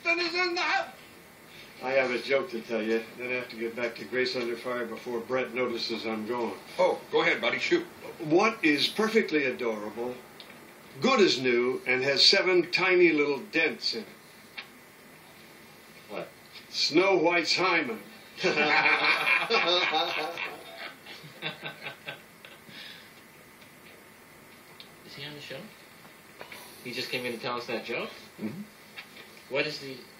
Poston is in the house. I have a joke to tell you. Then I have to get back to Grace Under Fire before Brett notices I'm gone. Oh, go ahead, buddy. Shoot. What is perfectly adorable, good as new, and has 7 tiny little dents in it? What? Snow White's hymen. Is he on the show? He just came in to tell us that joke? Mm-hmm. What is the...